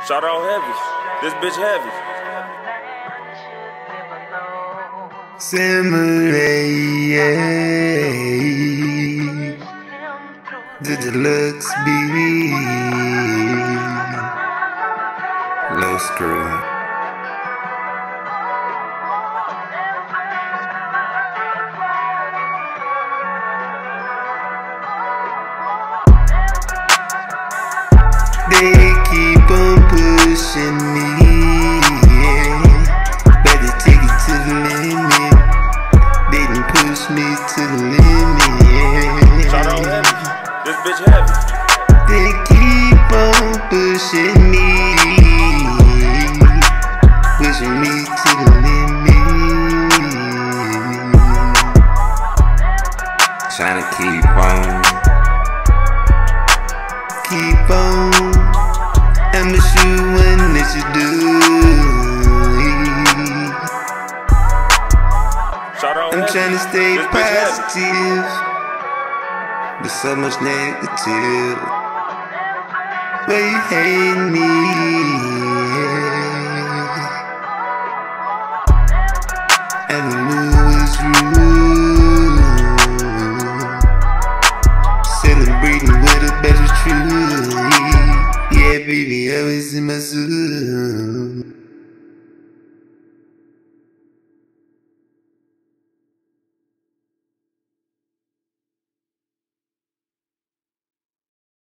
Shout out heavy. This bitch heavy. Samurai, the Deluxe baby, low screw. They keep on pushing me, better take it to the limit. They done push me to the limit. Shout out heavy. This bitch heavy. They keep on pushing me to the limit. Tryna keep on. I'ma shoot one that you do. Shout out I'm heavy. tryna stay This bitch heavy. positive, but so much negative. Why you hate me? I knew it was rude, celebrating with a better truth. Yeah, baby, I was in my zone.